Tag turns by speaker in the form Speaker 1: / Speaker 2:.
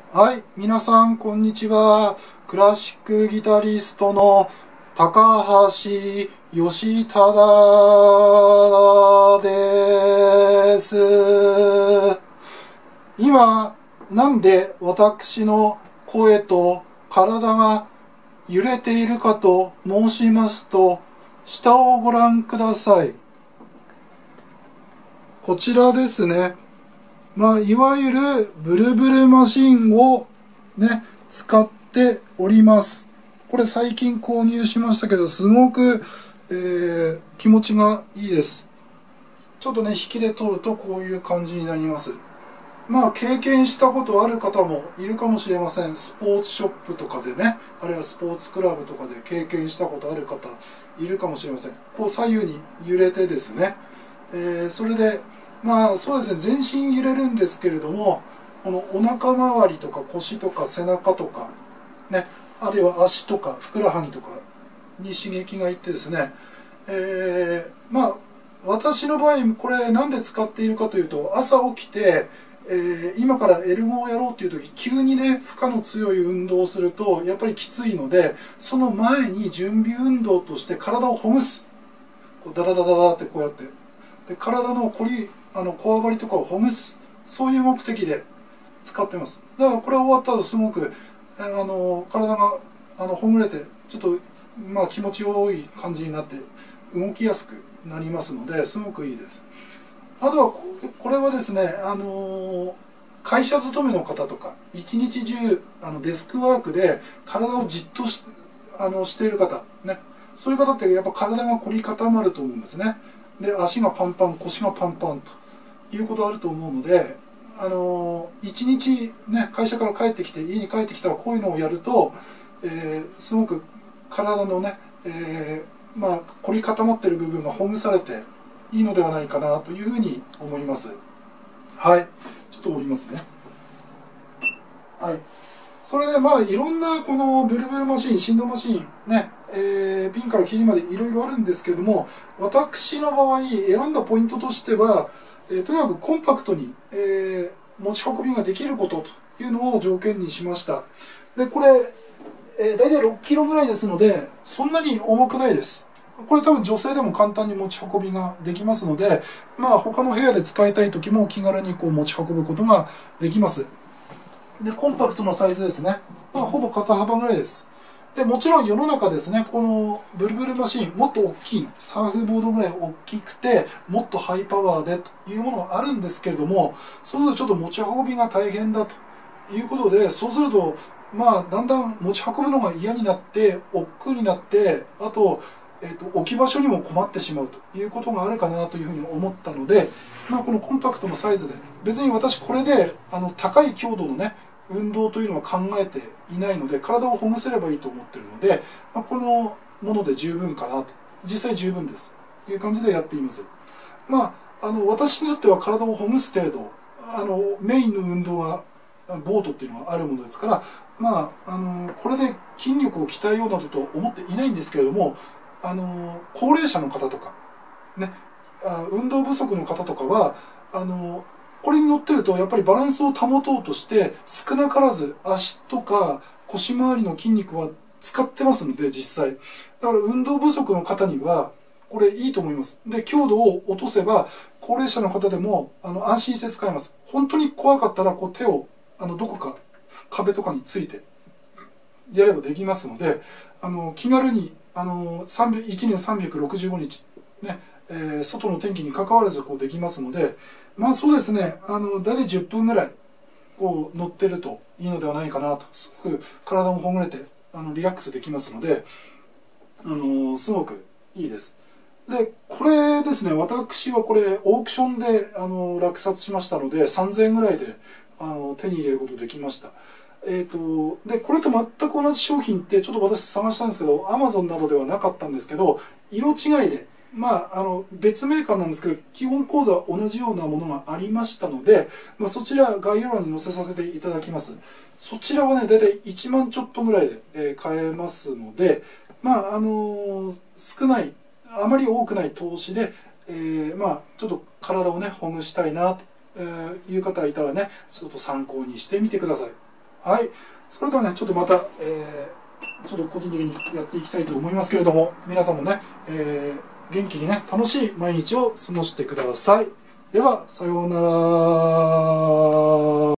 Speaker 1: はい、皆さんこんにちは。クラシックギタリストの高橋義忠です。今、なんで私の声と体が揺れているかと申しますと、下をご覧ください。こちらですね。いわゆるブルブルマシンをね、使っております。これ最近購入しましたけど、すごく、気持ちがいいです。ちょっとね、引きで撮るとこういう感じになります。経験したことある方もいるかもしれません。スポーツショップとかでね、あるいはスポーツクラブとかで経験したことある方いるかもしれません。こう左右に揺れてですね、それでそうですね、全身揺れるんですけれども、このお腹周りとか腰とか背中とかね、あるいは足とかふくらはぎとかに刺激がいってですね、私の場合これなんで使っているかというと、朝起きて、今からエルゴをやろうっていう時、急にね負荷の強い運動をするとやっぱりきついので、その前に準備運動として体をほぐす、こうダダダダダってこうやってで体のこわばりとかをほぐす、そういう目的で使ってます。だからこれ終わったらすごく体がほぐれて、ちょっと気持ちよい感じになって動きやすくなりますので、すごくいいです。あとはこれはですね、会社勤めの方とか一日中デスクワークで体をじっとしている方ね、そういう方ってやっぱ体が凝り固まると思うんですね。で足がパンパン、腰がパンパンということあると思うので、一日ね会社から帰ってきて家に帰ってきたらこういうのをやると、すごく体のね、凝り固まっている部分がほぐされていいのではないかなというふうに思います。はい、ちょっと折りますね。はい、それでいろんなこのブルブルマシン、振動マシンね、ピンからキリまでいろいろあるんですけれども、私の場合選んだポイントとしては、とにかくコンパクトに、持ち運びができることというのを条件にしました。でこれ、大体6キロぐらいですので、そんなに重くないです。これ多分女性でも簡単に持ち運びができますので、他の部屋で使いたい時も気軽にこう持ち運ぶことができます。でコンパクトなサイズですね。ほぼ肩幅ぐらいです。でもちろん世の中ですね、このブルブルマシンもっと大きいの、サーフボードぐらい大きくてもっとハイパワーでというものがあるんですけれども、そうするとちょっと持ち運びが大変だということで、そうするとだんだん持ち運ぶのが嫌になって億劫になって、あと置き場所にも困ってしまうということがあるかなというふうに思ったので、このコンパクトなサイズで、別に私これで高い強度のね運動というのは考えていないので、体をほぐせればいいと思っているので、このもので十分かなと、実際十分ですという感じでやっています。私にとっては体をほぐす程度、メインの運動はボートっていうのがあるものですから、これで筋力を鍛えようなどと思っていないんですけれども、高齢者の方とかね、運動不足の方とかはこれに乗ってるとやっぱりバランスを保とうとして少なからず足とか腰回りの筋肉は使ってますので、実際だから運動不足の方にはこれいいと思います。で強度を落とせば高齢者の方でも安心して使えます。本当に怖かったらこう手をどこか壁とかについてやればできますので、気軽に1年365日ね、外の天気にかかわらずこうできますので、そうですね、大体10分ぐらいこう乗ってるといいのではないかなと。すごく体もほぐれてリラックスできますので、すごくいいです。でこれですね、私はこれオークションで落札しましたので3000円ぐらいで手に入れることができました。でこれと全く同じ商品ってちょっと私探したんですけど Amazon などではなかったんですけど、色違いで別メーカーなんですけど基本構造は同じようなものがありましたので、そちら概要欄に載せさせていただきます。そちらはね大体1万ちょっとぐらいで、買えますので、少ない、あまり多くない投資で、ちょっと体をねほぐしたいなという方がいたらね、ちょっと参考にしてみてください。 はい、それではねちょっとまた、ちょっと個人的にやっていきたいと思いますけれども、皆さんもね、元気にね楽しい毎日を過ごしてください。ではさようなら。